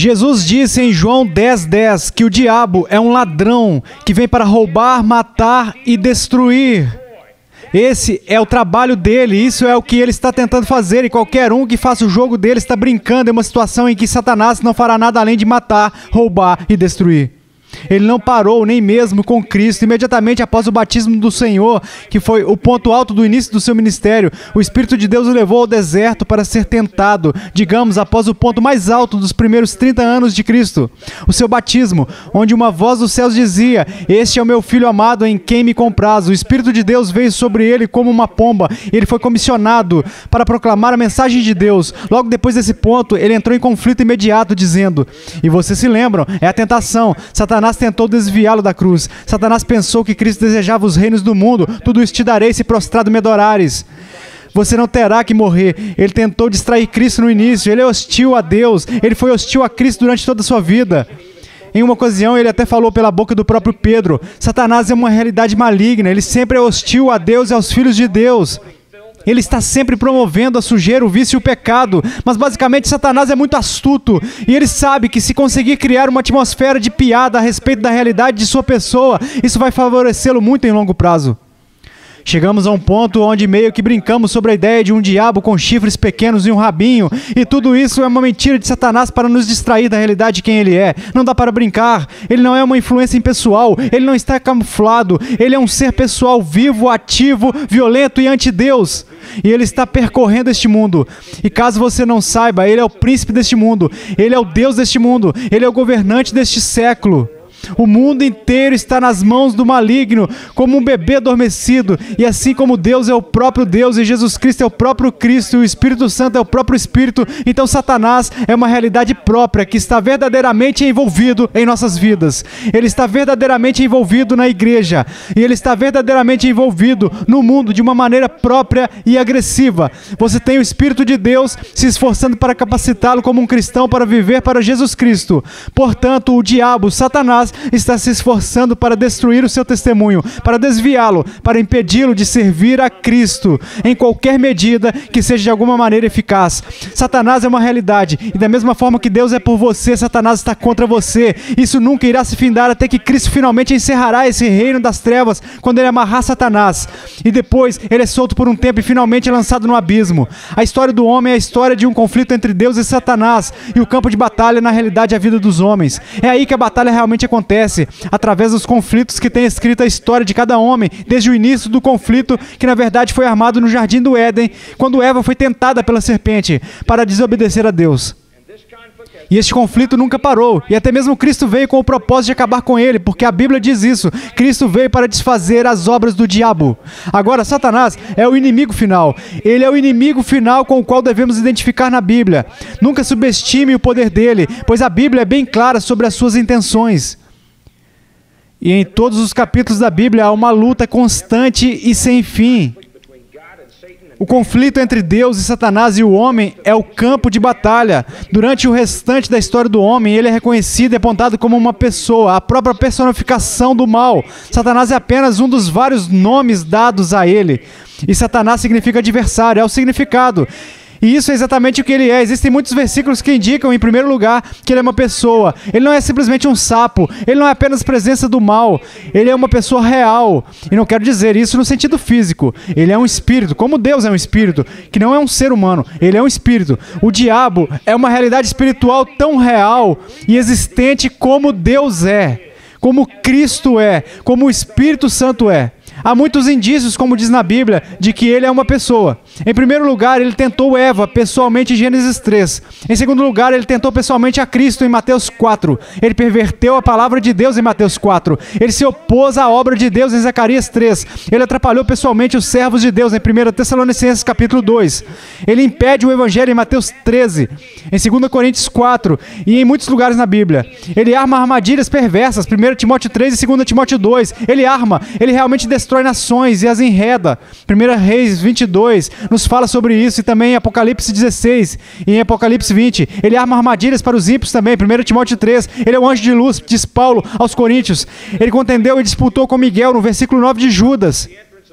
Jesus disse em João 10:10 que o diabo é um ladrão que vem para roubar, matar e destruir. Esse é o trabalho dele, isso é o que ele está tentando fazer, e qualquer um que faça o jogo dele está brincando em uma situação em que Satanás não fará nada além de matar, roubar e destruir. Ele não parou nem mesmo com Cristo. Imediatamente após o batismo do Senhor, que foi o ponto alto do início do seu ministério, o Espírito de Deus o levou ao deserto para ser tentado, digamos, após o ponto mais alto dos primeiros 30 anos de Cristo, o seu batismo, onde uma voz dos céus dizia: "Este é o meu Filho amado em quem me compraz." O Espírito de Deus veio sobre ele como uma pomba, e ele foi comissionado para proclamar a mensagem de Deus. Logo depois desse ponto, ele entrou em conflito imediato, dizendo, e vocês se lembram, é a tentação. Satanás tentou desviá-lo da cruz. Satanás pensou que Cristo desejava os reinos do mundo. "Tudo isso te darei se prostrado me adorares." Você não terá que morrer. Ele tentou distrair Cristo no início. Ele é hostil a Deus. Ele foi hostil a Cristo durante toda a sua vida. Em uma ocasião, ele até falou pela boca do próprio Pedro: Satanás é uma realidade maligna. Ele sempre é hostil a Deus e aos filhos de Deus. Ele está sempre promovendo a sujeira, o vício e o pecado. Mas basicamente Satanás é muito astuto. E ele sabe que se conseguir criar uma atmosfera de piada a respeito da realidade de sua pessoa, isso vai favorecê-lo muito em longo prazo. Chegamos a um ponto onde meio que brincamos sobre a ideia de um diabo com chifres pequenos e um rabinho, e tudo isso é uma mentira de Satanás para nos distrair da realidade de quem ele é. Não dá para brincar. Ele não é uma influência impessoal, ele não está camuflado, ele é um ser pessoal vivo, ativo, violento e anti-Deus. E ele está percorrendo este mundo. E caso você não saiba, ele é o príncipe deste mundo, ele é o Deus deste mundo, ele é o governante deste século. O mundo inteiro está nas mãos do maligno, como um bebê adormecido. E assim como Deus é o próprio Deus, e Jesus Cristo é o próprio Cristo, e o Espírito Santo é o próprio Espírito, então Satanás é uma realidade própria que está verdadeiramente envolvido em nossas vidas. Ele está verdadeiramente envolvido na igreja. E ele está verdadeiramente envolvido no mundo de uma maneira própria e agressiva. Você tem o Espírito de Deus se esforçando para capacitá-lo como um cristão para viver para Jesus Cristo. Portanto, o diabo, Satanás, está se esforçando para destruir o seu testemunho, para desviá-lo, para impedi-lo de servir a Cristo em qualquer medida que seja de alguma maneira eficaz. Satanás é uma realidade, e da mesma forma que Deus é por você, Satanás está contra você. Isso nunca irá se findar até que Cristo finalmente encerrará esse reino das trevas, quando ele amarrar Satanás, e depois ele é solto por um tempo e finalmente é lançado no abismo. A história do homem é a história de um conflito entre Deus e Satanás, e o campo de batalha na realidade é a vida dos homens. É aí que a batalha realmente acontece, através dos conflitos que tem escrito a história de cada homem, desde o início do conflito, que na verdade foi armado no Jardim do Éden, quando Eva foi tentada pela serpente para desobedecer a Deus. E este conflito nunca parou, e até mesmo Cristo veio com o propósito de acabar com ele, porque a Bíblia diz isso. Cristo veio para desfazer as obras do diabo. Agora, Satanás é o inimigo final. Ele é o inimigo final com o qual devemos identificar na Bíblia. Nunca subestime o poder dele, pois a Bíblia é bem clara sobre as suas intenções. E em todos os capítulos da Bíblia há uma luta constante e sem fim. O conflito entre Deus e Satanás e o homem é o campo de batalha. Durante o restante da história do homem, ele é reconhecido e apontado como uma pessoa, a própria personificação do mal. Satanás é apenas um dos vários nomes dados a ele. E Satanás significa adversário, é o significado. E isso é exatamente o que ele é. Existem muitos versículos que indicam, em primeiro lugar, que ele é uma pessoa. Ele não é simplesmente um sapo. Ele não é apenas presença do mal. Ele é uma pessoa real. E não quero dizer isso no sentido físico. Ele é um espírito, como Deus é um espírito, que não é um ser humano. Ele é um espírito. O diabo é uma realidade espiritual tão real e existente como Deus é, como Cristo é, como o Espírito Santo é. Há muitos indícios, como diz na Bíblia, de que ele é uma pessoa. Em primeiro lugar, ele tentou Eva pessoalmente em Gênesis 3. Em segundo lugar, ele tentou pessoalmente a Cristo em Mateus 4. Ele perverteu a palavra de Deus em Mateus 4. Ele se opôs à obra de Deus em Zacarias 3. Ele atrapalhou pessoalmente os servos de Deus em 1 Tessalonicenses capítulo 2. Ele impede o evangelho em Mateus 13. Em 2 Coríntios 4. E em muitos lugares na Bíblia. Ele arma armadilhas perversas. 1 Timóteo 3 e 2 Timóteo 2. Ele realmente destrói nações e as enreda. 1 Reis 22 nos fala sobre isso, e também em Apocalipse 16 e em Apocalipse 20. Ele arma armadilhas para os ímpios também. 1 Timóteo 3. Ele é um anjo de luz, diz Paulo aos Coríntios. Ele contendeu e disputou com Miguel no versículo 9 de Judas.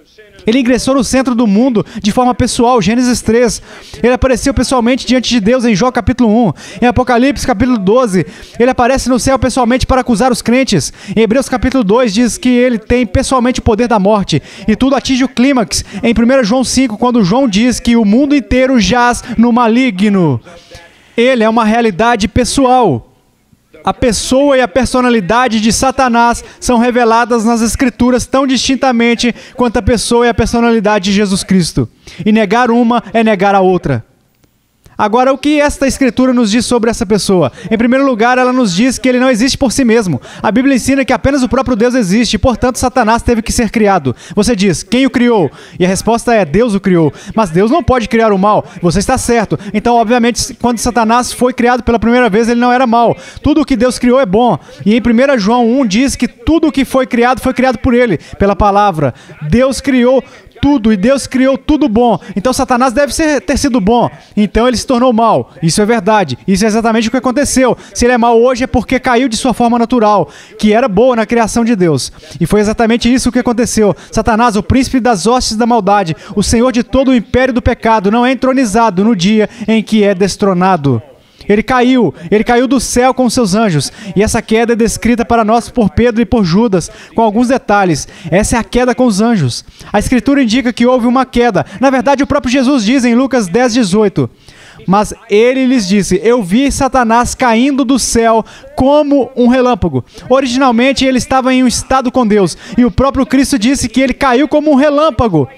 Ele ingressou no centro do mundo de forma pessoal, Gênesis 3. Ele apareceu pessoalmente diante de Deus em Jó capítulo 1. Em Apocalipse capítulo 12, ele aparece no céu pessoalmente para acusar os crentes. Em Hebreus capítulo 2 diz que ele tem pessoalmente o poder da morte. E tudo atinge o clímax em 1 João 5, quando João diz que o mundo inteiro jaz no maligno. Ele é uma realidade pessoal. A pessoa e a personalidade de Satanás são reveladas nas Escrituras tão distintamente quanto a pessoa e a personalidade de Jesus Cristo. E negar uma é negar a outra. Agora, o que esta Escritura nos diz sobre essa pessoa? Em primeiro lugar, ela nos diz que ele não existe por si mesmo. A Bíblia ensina que apenas o próprio Deus existe, e, portanto, Satanás teve que ser criado. Você diz, quem o criou? E a resposta é, Deus o criou. Mas Deus não pode criar o mal. Você está certo. Então, obviamente, quando Satanás foi criado pela primeira vez, ele não era mal. Tudo o que Deus criou é bom. E em 1 João 1 diz que tudo o que foi criado por ele, pela palavra. Deus criou tudo, e Deus criou tudo bom. Então Satanás deve ter sido bom. Então ele se tornou mal. Isso é verdade. Isso é exatamente o que aconteceu. Se ele é mal hoje é porque caiu de sua forma natural, que era boa na criação de Deus. E foi exatamente isso que aconteceu. Satanás, o príncipe das hostes da maldade, o senhor de todo o império do pecado, não é entronizado no dia em que é destronado. Ele caiu do céu com seus anjos. E essa queda é descrita para nós por Pedro e por Judas, com alguns detalhes. Essa é a queda com os anjos. A Escritura indica que houve uma queda. Na verdade, o próprio Jesus diz em Lucas 10:18. Mas ele lhes disse, eu vi Satanás caindo do céu como um relâmpago. Originalmente, ele estava em um estado com Deus. E o próprio Cristo disse que ele caiu como um relâmpago.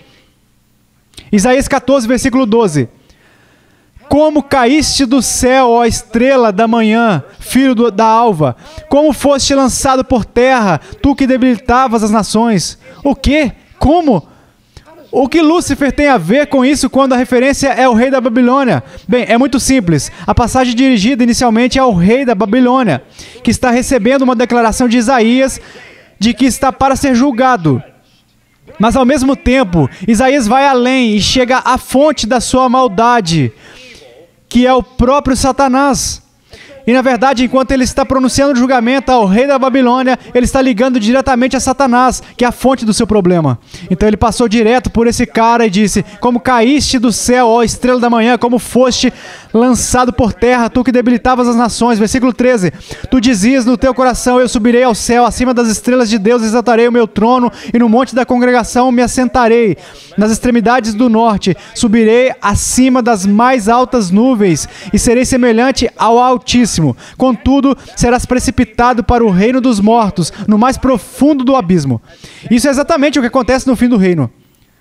Isaías 14, versículo 12. Como caíste do céu, ó estrela da manhã, filho da alva? Como foste lançado por terra, tu que debilitavas as nações? O quê? Como? O que Lúcifer tem a ver com isso quando a referência é o rei da Babilônia? Bem, é muito simples. A passagem dirigida inicialmente é ao rei da Babilônia, que está recebendo uma declaração de Isaías de que está para ser julgado. Mas ao mesmo tempo, Isaías vai além e chega à fonte da sua maldade, que é o próprio Satanás. E na verdade, enquanto ele está pronunciando o julgamento ao rei da Babilônia, ele está ligando diretamente a Satanás, que é a fonte do seu problema. Então ele passou direto por esse cara e disse, como caíste do céu, ó estrela da manhã, como foste lançado por terra, tu que debilitavas as nações. Versículo 13, tu dizias no teu coração, eu subirei ao céu, acima das estrelas de Deus exaltarei o meu trono, e no monte da congregação me assentarei. Nas extremidades do norte, subirei acima das mais altas nuvens, e serei semelhante ao Altíssimo. Contudo, serás precipitado para o reino dos mortos, no mais profundo do abismo. Isso é exatamente o que acontece no fim do reino.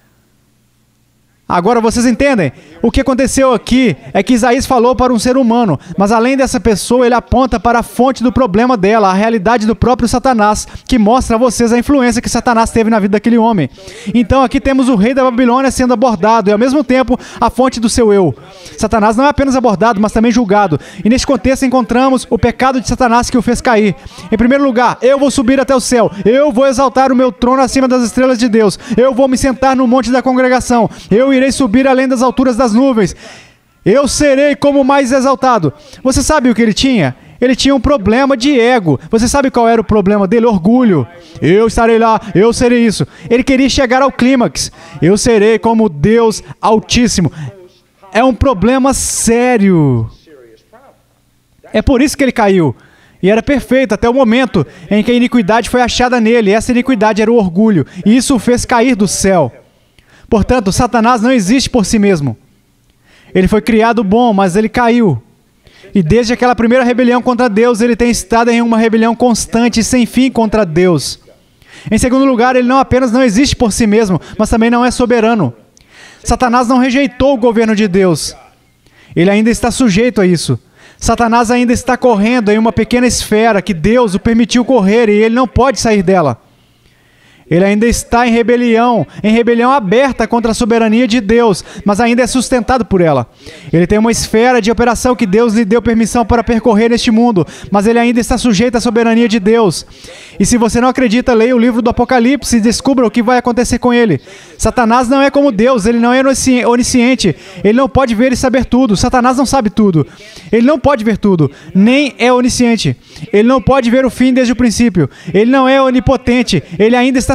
Agora vocês entendem? O que aconteceu aqui é que Isaías falou para um ser humano, mas além dessa pessoa, ele aponta para a fonte do problema dela, a realidade do próprio Satanás, que mostra a vocês a influência que Satanás teve na vida daquele homem. Então aqui temos o rei da Babilônia sendo abordado e ao mesmo tempo a fonte do seu eu. Satanás não é apenas abordado, mas também julgado. E neste contexto encontramos o pecado de Satanás que o fez cair. Em primeiro lugar, eu vou subir até o céu, eu vou exaltar o meu trono acima das estrelas de Deus, eu vou me sentar no monte da congregação, eu irei subir além das alturas das nuvens. Eu serei como o mais exaltado. Você sabe o que ele tinha? Ele tinha um problema de ego. Você sabe qual era o problema dele? Orgulho. Eu estarei lá, eu serei isso. Ele queria chegar ao clímax. Eu serei como Deus Altíssimo. É um problema sério. É por isso que ele caiu. E era perfeito até o momento em que a iniquidade foi achada nele. Essa iniquidade era o orgulho. E isso o fez cair do céu. Portanto, Satanás não existe por si mesmo. Ele foi criado bom, mas ele caiu. E desde aquela primeira rebelião contra Deus, ele tem estado em uma rebelião constante e sem fim contra Deus. Em segundo lugar, ele não apenas não existe por si mesmo, mas também não é soberano. Satanás não rejeitou o governo de Deus. Ele ainda está sujeito a isso. Satanás ainda está correndo em uma pequena esfera que Deus o permitiu correr e ele não pode sair dela. Ele ainda está em rebelião aberta contra a soberania de Deus, mas ainda é sustentado por ela. Ele tem uma esfera de operação que Deus lhe deu permissão para percorrer neste mundo, mas ele ainda está sujeito à soberania de Deus. E se você não acredita, leia o livro do Apocalipse e descubra o que vai acontecer com ele. Satanás não é como Deus, ele não é onisciente, ele não pode ver e saber tudo. Satanás não sabe tudo, ele não pode ver tudo, nem é onisciente. Ele não pode ver o fim desde o princípio, ele não é onipotente, ele ainda está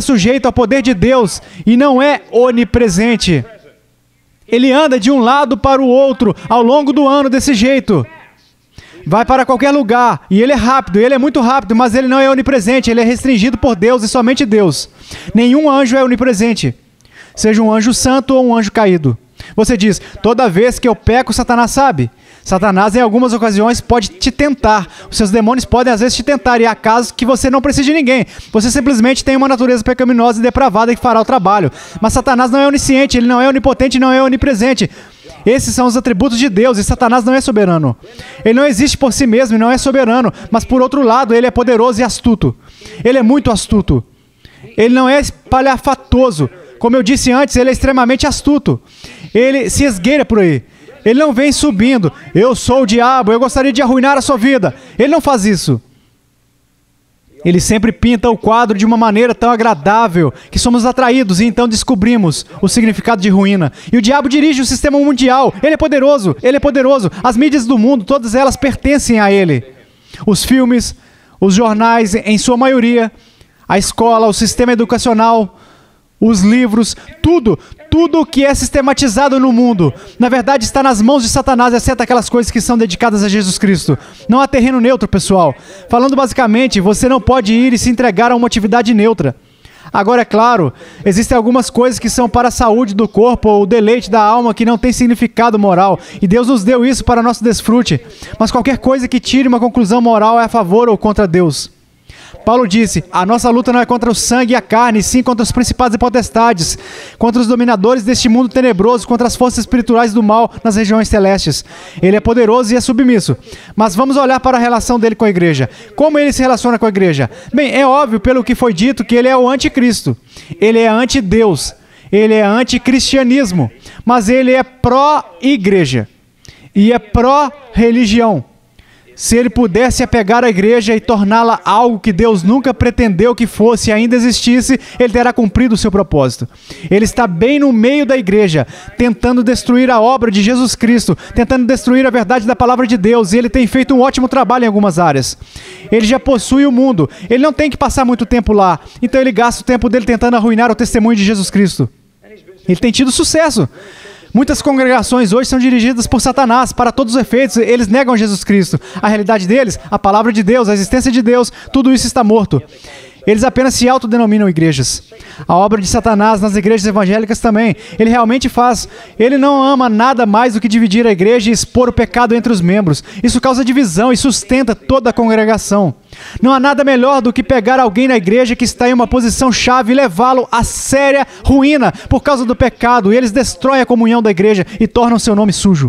sujeito ao poder de Deus e não é onipresente. Ele anda de um lado para o outro ao longo do ano desse jeito. Vai para qualquer lugar, e ele é rápido, ele é muito rápido, mas ele não é onipresente, ele é restringido por Deus e somente Deus. Nenhum anjo é onipresente, seja um anjo santo ou um anjo caído. Você diz, toda vez que eu peco, Satanás sabe. Satanás, em algumas ocasiões, pode te tentar. Os seus demônios podem, às vezes, te tentar, e há casos que você não precisa de ninguém. Você simplesmente tem uma natureza pecaminosa e depravada que fará o trabalho. Mas Satanás não é onisciente, ele não é onipotente, não é onipresente. Esses são os atributos de Deus, e Satanás não é soberano. Ele não existe por si mesmo e não é soberano, mas por outro lado, ele é poderoso e astuto. Ele é muito astuto. Ele não é espalhafatoso. Como eu disse antes, ele é extremamente astuto. Ele se esgueira por aí. Ele não vem subindo. Eu sou o diabo, eu gostaria de arruinar a sua vida. Ele não faz isso. Ele sempre pinta o quadro de uma maneira tão agradável que somos atraídos e então descobrimos o significado de ruína. E o diabo dirige o sistema mundial. Ele é poderoso, ele é poderoso. As mídias do mundo, todas elas pertencem a ele. Os filmes, os jornais, em sua maioria, a escola, o sistema educacional, os livros, tudo que é sistematizado no mundo, na verdade está nas mãos de Satanás, exceto aquelas coisas que são dedicadas a Jesus Cristo. Não há terreno neutro, pessoal. Falando basicamente, você não pode ir e se entregar a uma atividade neutra. Agora, é claro, existem algumas coisas que são para a saúde do corpo ou o deleite da alma que não tem significado moral, e Deus nos deu isso para nosso desfrute. Mas qualquer coisa que tire uma conclusão moral é a favor ou contra Deus. Paulo disse, a nossa luta não é contra o sangue e a carne, sim contra os principados e potestades, contra os dominadores deste mundo tenebroso, contra as forças espirituais do mal nas regiões celestes. Ele é poderoso e é submisso. Mas vamos olhar para a relação dele com a igreja. Como ele se relaciona com a igreja? Bem, é óbvio pelo que foi dito que ele é o anticristo. Ele é anti-Deus. Ele é anticristianismo. Mas ele é pró-igreja. E é pró-religião. Se ele pudesse apegar a igreja e torná-la algo que Deus nunca pretendeu que fosse e ainda existisse, ele terá cumprido o seu propósito. Ele está bem no meio da igreja, tentando destruir a obra de Jesus Cristo, tentando destruir a verdade da palavra de Deus, e ele tem feito um ótimo trabalho em algumas áreas. Ele já possui o mundo, ele não tem que passar muito tempo lá, então ele gasta o tempo dele tentando arruinar o testemunho de Jesus Cristo. Ele tem tido sucesso. Muitas congregações hoje são dirigidas por Satanás, para todos os efeitos, eles negam Jesus Cristo. A realidade deles, a palavra de Deus, a existência de Deus, tudo isso está morto. Eles apenas se autodenominam igrejas. A obra de Satanás nas igrejas evangélicas também. Ele realmente faz. Ele não ama nada mais do que dividir a igreja e expor o pecado entre os membros. Isso causa divisão e sustenta toda a congregação. Não há nada melhor do que pegar alguém na igreja que está em uma posição chave e levá-lo a séria ruína por causa do pecado. E eles destroem a comunhão da igreja e tornam seu nome sujo.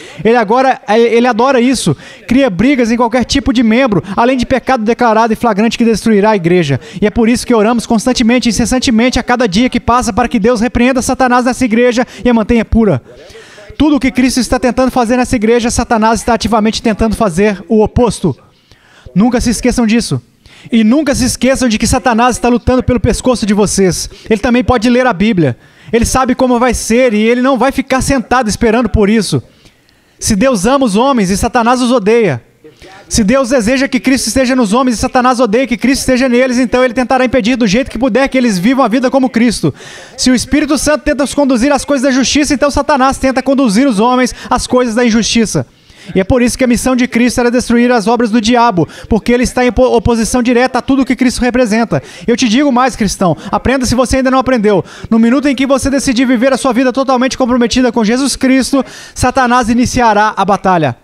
Ele adora isso, cria brigas em qualquer tipo de membro, além de pecado declarado e flagrante que destruirá a igreja. E é por isso que oramos constantemente, incessantemente, a cada dia que passa, para que Deus repreenda Satanás nessa igreja e a mantenha pura. Tudo o que Cristo está tentando fazer nessa igreja, Satanás está ativamente tentando fazer o oposto. Nunca se esqueçam disso. E nunca se esqueçam de que Satanás está lutando pelo pescoço de vocês. Ele também pode ler a Bíblia. Ele sabe como vai ser e ele não vai ficar sentado esperando por isso. Se Deus ama os homens e Satanás os odeia. Se Deus deseja que Cristo esteja nos homens e Satanás odeia que Cristo esteja neles, então ele tentará impedir do jeito que puder que eles vivam a vida como Cristo. Se o Espírito Santo tenta os conduzir às coisas da justiça, então Satanás tenta conduzir os homens às coisas da injustiça. E é por isso que a missão de Cristo era destruir as obras do diabo, porque ele está em oposição direta a tudo que Cristo representa. Eu te digo mais, cristão, aprenda se você ainda não aprendeu. No minuto em que você decidir viver a sua vida totalmente comprometida com Jesus Cristo, Satanás iniciará a batalha.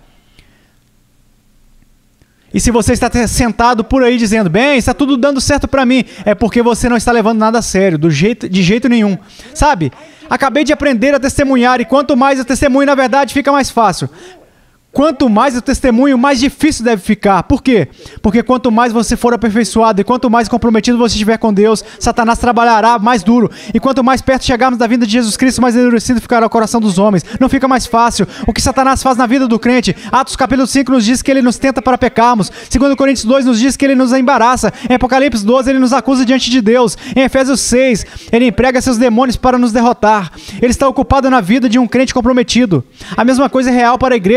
E se você está sentado por aí dizendo, bem, está tudo dando certo para mim, é porque você não está levando nada a sério, de jeito nenhum. Sabe, acabei de aprender a testemunhar, e quanto mais eu testemunho, na verdade, fica mais fácil. Quanto mais o testemunho, mais difícil deve ficar. Por quê? Porque quanto mais você for aperfeiçoado e quanto mais comprometido você estiver com Deus, Satanás trabalhará mais duro. E quanto mais perto chegarmos da vinda de Jesus Cristo, mais endurecido ficará o coração dos homens. Não fica mais fácil. O que Satanás faz na vida do crente? Atos capítulo 5 nos diz que ele nos tenta para pecarmos. 2 Coríntios 2 nos diz que ele nos embaraça. Em Apocalipse 12 ele nos acusa diante de Deus. Em Efésios 6 ele emprega seus demônios para nos derrotar. Ele está ocupado na vida de um crente comprometido. A mesma coisa é real para a igreja quando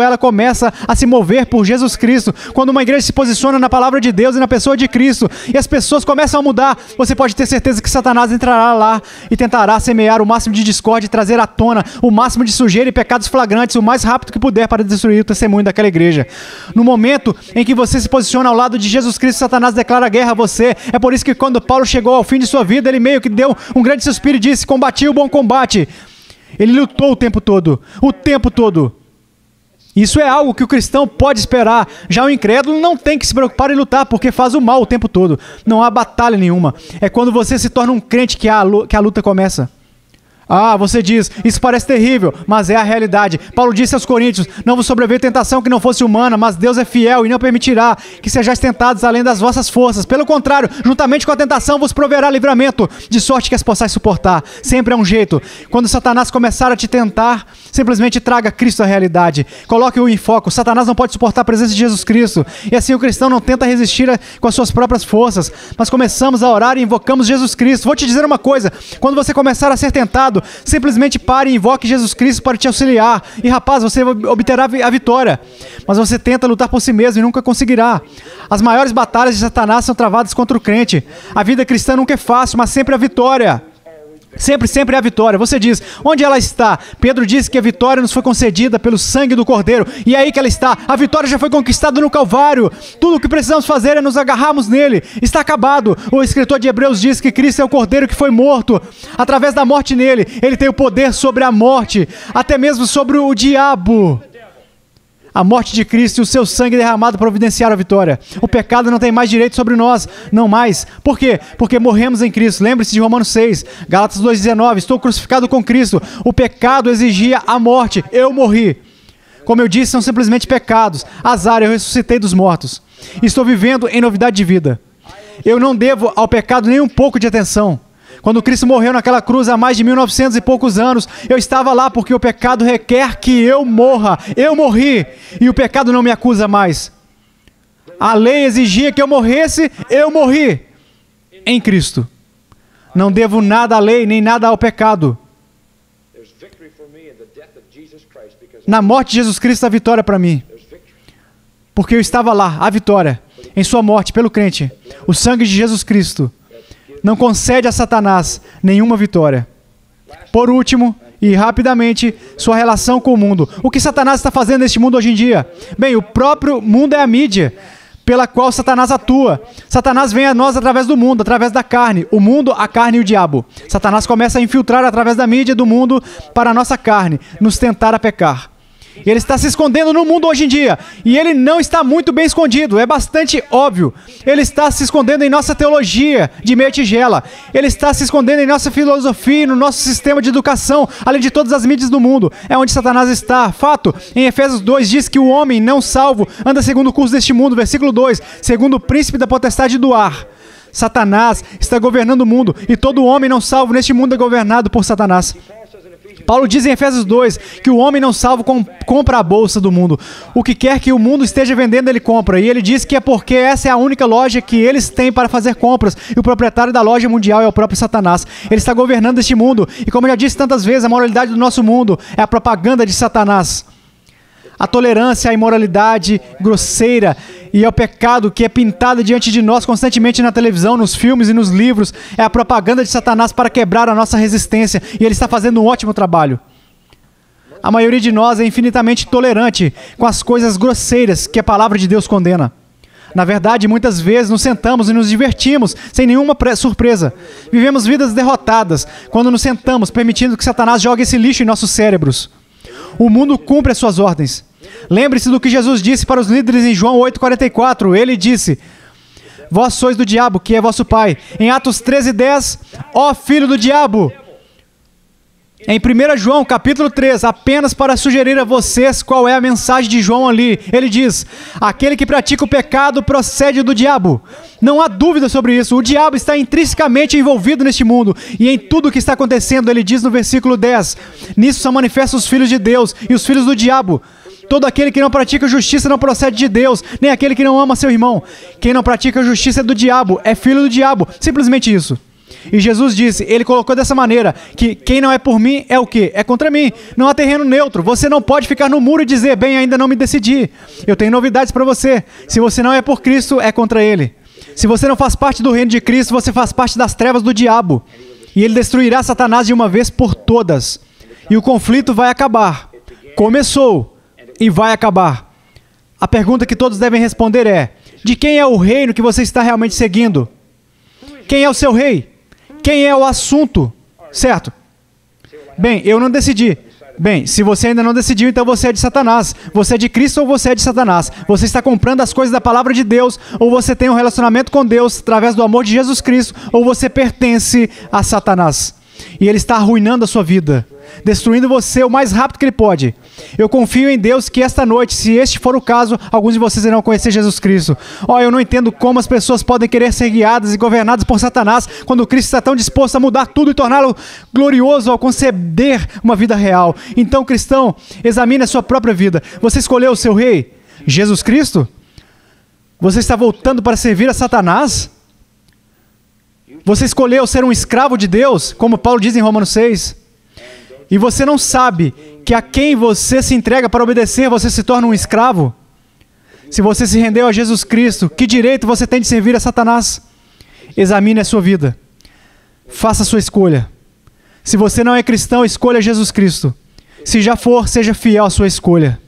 ela começa a se mover por Jesus Cristo, quando uma igreja se posiciona na palavra de Deus e na pessoa de Cristo, e as pessoas começam a mudar, você pode ter certeza que Satanás entrará lá e tentará semear o máximo de discórdia e trazer à tona o máximo de sujeira e pecados flagrantes o mais rápido que puder para destruir o testemunho daquela igreja. No momento em que você se posiciona ao lado de Jesus Cristo, Satanás declara guerra a você. É por isso que quando Paulo chegou ao fim de sua vida, ele meio que deu um grande suspiro e disse: combati o bom combate. Ele lutou o tempo todo. O tempo todo. Isso é algo que o cristão pode esperar. Já o incrédulo não tem que se preocupar em lutar, porque faz o mal o tempo todo. Não há batalha nenhuma. É quando você se torna um crente que a luta começa. Ah, você diz, isso parece terrível, mas é a realidade. Paulo disse aos Coríntios: não vos sobreveio tentação que não fosse humana, mas Deus é fiel e não permitirá que sejais tentados além das vossas forças. Pelo contrário, juntamente com a tentação vos proverá livramento, de sorte que as possais suportar. Sempre é um jeito. Quando Satanás começar a te tentar, simplesmente traga Cristo à realidade. Coloque-o em foco. Satanás não pode suportar a presença de Jesus Cristo. E assim o cristão não tenta resistir com as suas próprias forças, mas começamos a orar e invocamos Jesus Cristo. Vou te dizer uma coisa: quando você começar a ser tentado, simplesmente pare e invoque Jesus Cristo para te auxiliar. E rapaz, você obterá a vitória. Mas você tenta lutar por si mesmo e nunca conseguirá. As maiores batalhas de Satanás são travadas contra o crente. A vida cristã nunca é fácil, mas sempre a vitória. Sempre, sempre é a vitória. Você diz, onde ela está? Pedro disse que a vitória nos foi concedida pelo sangue do Cordeiro. E é aí que ela está. A vitória já foi conquistada no Calvário. Tudo o que precisamos fazer é nos agarrarmos nele. Está acabado. O escritor de Hebreus diz que Cristo é o Cordeiro que foi morto. Através da morte nele, ele tem o poder sobre a morte, até mesmo sobre o diabo. A morte de Cristo e o seu sangue derramado providenciaram a vitória. O pecado não tem mais direito sobre nós. Não mais. Por quê? Porque morremos em Cristo. Lembre-se de Romanos 6. Gálatas 2,19. Estou crucificado com Cristo. O pecado exigia a morte. Eu morri. Como eu disse, são simplesmente pecados. Azar, eu ressuscitei dos mortos. Estou vivendo em novidade de vida. Eu não devo ao pecado nem um pouco de atenção. Quando Cristo morreu naquela cruz há mais de 1900 e poucos anos, eu estava lá porque o pecado requer que eu morra. Eu morri e o pecado não me acusa mais. A lei exigia que eu morresse, eu morri em Cristo. Não devo nada à lei, nem nada ao pecado. Na morte de Jesus Cristo há vitória para mim. Porque eu estava lá, a vitória, em sua morte pelo crente. O sangue de Jesus Cristo não concede a Satanás nenhuma vitória. Por último, e rapidamente, sua relação com o mundo. O que Satanás está fazendo neste mundo hoje em dia? Bem, o próprio mundo é a mídia pela qual Satanás atua. Satanás vem a nós através do mundo, através da carne. O mundo, a carne e o diabo. Satanás começa a infiltrar através da mídia do mundo para a nossa carne, nos tentar a pecar. Ele está se escondendo no mundo hoje em dia. E ele não está muito bem escondido. É bastante óbvio. Ele está se escondendo em nossa teologia de meia tigela. Ele está se escondendo em nossa filosofia, no nosso sistema de educação, além de todas as mídias do mundo. É onde Satanás está. Fato, em Efésios 2 diz que o homem não salvo anda segundo o curso deste mundo. Versículo 2, segundo o príncipe da potestade do ar. Satanás está governando o mundo. E todo homem não salvo neste mundo é governado por Satanás. Paulo diz em Efésios 2 que o homem não salvo compra a bolsa do mundo. O que quer que o mundo esteja vendendo, ele compra. E ele diz que é porque essa é a única loja que eles têm para fazer compras. E o proprietário da loja mundial é o próprio Satanás. Ele está governando este mundo. E como eu já disse tantas vezes, a moralidade do nosso mundo é a propaganda de Satanás. A tolerância à imoralidade grosseira e ao pecado que é pintada diante de nós constantemente na televisão, nos filmes e nos livros é a propaganda de Satanás para quebrar a nossa resistência, e ele está fazendo um ótimo trabalho. A maioria de nós é infinitamente tolerante com as coisas grosseiras que a palavra de Deus condena. Na verdade, muitas vezes nos sentamos e nos divertimos sem nenhuma surpresa. Vivemos vidas derrotadas quando nos sentamos permitindo que Satanás jogue esse lixo em nossos cérebros. O mundo cumpre as suas ordens. Lembre-se do que Jesus disse para os líderes em João 8,44. Ele disse: vós sois do diabo, que é vosso pai. Em Atos 13,10, ó filho do diabo. Em 1 João, capítulo 3, apenas para sugerir a vocês qual é a mensagem de João ali, ele diz: aquele que pratica o pecado procede do diabo. Não há dúvida sobre isso. O diabo está intrinsecamente envolvido neste mundo e em tudo o que está acontecendo. Ele diz no versículo 10: nisso são manifestos os filhos de Deus e os filhos do diabo. Todo aquele que não pratica justiça não procede de Deus, nem aquele que não ama seu irmão. Quem não pratica justiça é do diabo, é filho do diabo. Simplesmente isso. E Jesus disse, ele colocou dessa maneira, que quem não é por mim é o quê? É contra mim. Não há terreno neutro. Você não pode ficar no muro e dizer, bem, ainda não me decidi. Eu tenho novidades para você. Se você não é por Cristo, é contra Ele. Se você não faz parte do reino de Cristo, você faz parte das trevas do diabo. E ele destruirá Satanás de uma vez por todas. E o conflito vai acabar. Começou e vai acabar. A pergunta que todos devem responder é, de quem é o reino que você está realmente seguindo? Quem é o seu rei? Quem é o assunto? Certo? Bem, eu não decidi. Bem, se você ainda não decidiu, então você é de Satanás. Você é de Cristo ou você é de Satanás? Você está comprando as coisas da palavra de Deus, ou você tem um relacionamento com Deus através do amor de Jesus Cristo, ou você pertence a Satanás. E ele está arruinando a sua vida, destruindo você o mais rápido que ele pode. Eu confio em Deus que esta noite, se este for o caso, alguns de vocês irão conhecer Jesus Cristo. Eu não entendo como as pessoas podem querer ser guiadas e governadas por Satanás, quando Cristo está tão disposto a mudar tudo e torná-lo glorioso ao conceder uma vida real. Então, cristão, examine a sua própria vida. Você escolheu o seu rei, Jesus Cristo? Você está voltando para servir a Satanás? Você escolheu ser um escravo de Deus, como Paulo diz em Romanos 6. E você não sabe que a quem você se entrega para obedecer, você se torna um escravo? Se você se rendeu a Jesus Cristo, que direito você tem de servir a Satanás? Examine a sua vida. Faça a sua escolha. Se você não é cristão, escolha Jesus Cristo. Se já for, seja fiel à sua escolha.